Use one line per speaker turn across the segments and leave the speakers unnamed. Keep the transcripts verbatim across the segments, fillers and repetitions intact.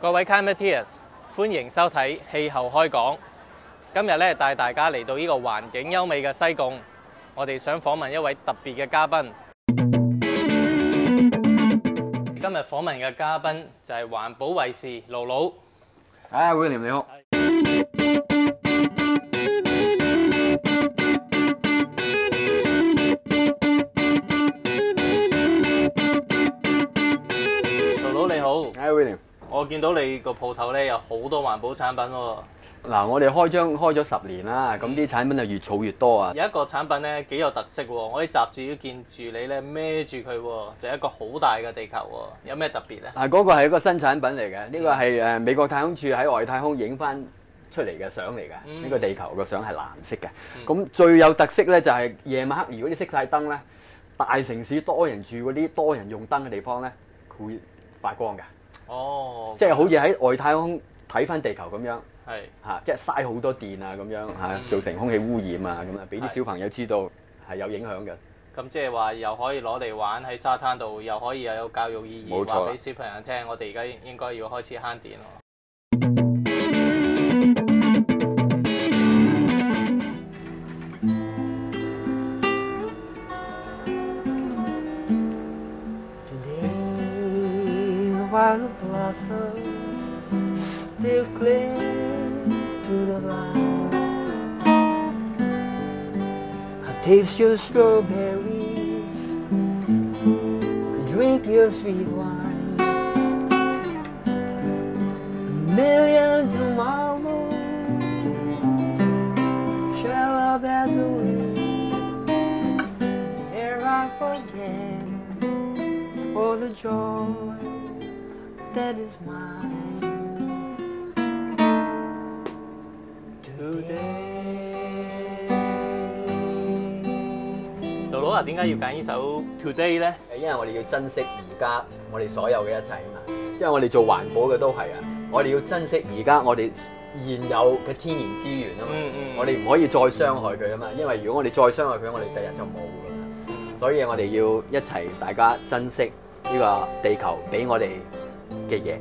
各位 Climateers， 歡迎收睇氣候開講。今日咧帶大家嚟到呢個環境優美嘅西貢，我哋想訪問一位特別嘅嘉賓。今日訪問嘅嘉賓就係環保衛士盧盧。
啊 ，William 你好。
盧盧你好。
啊 ，William。
我見到你個鋪頭咧有好多環保產品喎。
嗱，我哋開張開咗十年啦，咁啲產品就越儲越多啊。
有一個產品咧幾有特色喎，我啲雜誌都見住你咧孭住佢喎，就係一個好大嘅地球喎，有咩特別咧？
啊，嗰個係一個新產品嚟嘅，呢個係誒美國太空署喺外太空影翻出嚟嘅相嚟嘅，呢、嗯、個地球個相係藍色嘅。咁、嗯、最有特色咧就係夜晚黑，如果你熄晒燈咧，大城市多人住嗰啲多人用燈嘅地方咧，佢會發光嘅。哦，即係好似喺外太空睇翻地球咁樣。係嚇，即係嘥好多電啊，咁樣嚇，造成空氣污染啊，咁啊，俾啲小朋友知道係有影響嘅。咁
即係話又可以攞嚟玩喺沙灘度，又可以又有教育意義，話俾小朋友聽，我哋而家應該要開始慳電咯。
Taste your strawberries, drink your sweet wine. A million tomorrows shall I pass away ere I forget all the joy that is mine today.
盧盧啊，點解要揀呢首 Today 咧？
誒，因為我哋要珍惜而家我哋所有嘅一切啊嘛。因為我哋做環保嘅都係啊，我哋要珍惜而家我哋現有嘅天然資源啊嘛。嗯嗯、我哋唔可以再傷害佢啊嘛。因為如果我哋再傷害佢，我哋第日就冇㗎啦。嗯、所以我哋要一齊大家珍惜呢個地球俾我哋嘅嘢。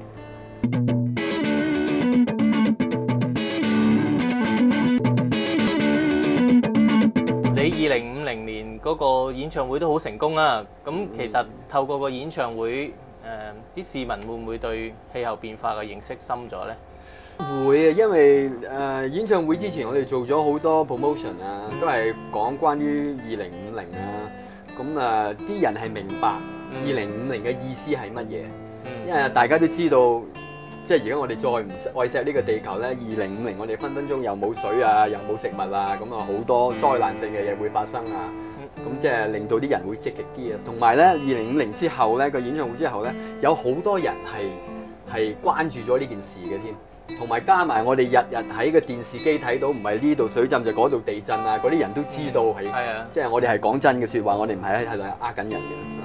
你二零五零年嗰個演唱會都好成功啊！咁其實透過個演唱會，誒、呃、啲市民會唔會對氣候變化嘅認識深咗咧？
會啊，因為誒、呃、演唱會之前我哋做咗好多 promotion 啊，都係講關於二零五零啊。咁啊，啲人係明白二零五零嘅意思係乜嘢？嗯、因為大家都知道。即係而家我哋再唔愛錫呢個地球咧，二零五零我哋分分鐘又冇水啊，又冇食物啊，咁啊好多災難性嘅嘢會發生啊。咁即係令到啲人會積極啲啊。同埋咧，二零五零之後咧個演唱會之後咧，有好多人係係關注咗呢件事嘅添。同埋加埋我哋日日喺個電視機睇到，唔係呢度水浸就嗰度地震啊，嗰啲人都知道係，嗯、即係我哋係講真嘅説話，我哋唔係喺度呃緊人嘅。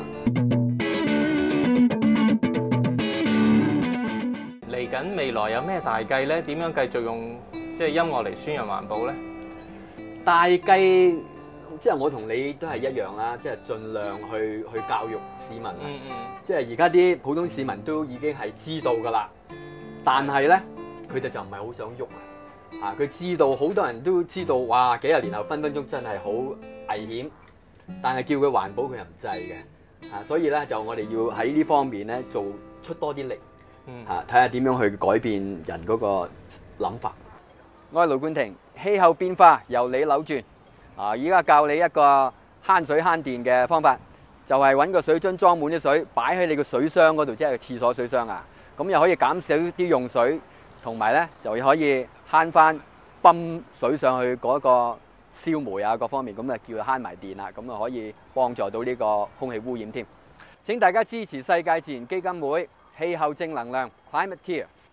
嚟緊未來有咩大計咧？點樣繼續用即係音樂嚟宣揚環保咧？
大計即係我同你都係一樣啦，即係盡量去去教育市民。嗯嗯。即係而家啲普通市民都已經係知道㗎啦，但係咧佢哋就唔係好想喐啊！啊，佢知道好多人都知道，哇！幾十年後分分鐘真係好危險，但係叫佢環保佢又唔制嘅。啊，所以咧就我哋要喺呢方面咧做出多啲力。嚇，睇下點樣去改變人嗰個諗法。我係盧冠廷，氣候變化由你扭轉。啊，依家教你一個慳水慳電嘅方法，就係揾個水樽裝滿啲水，擺喺你個水箱嗰度，即係廁所水箱啊。咁又可以減少啲用水，同埋咧就可以慳翻泵水上去嗰個燒煤啊各方面，咁啊叫慳埋電啦，咁啊可以幫助到呢個空氣污染添。請大家支持世界自然基金會。氣候正能量 Climateers。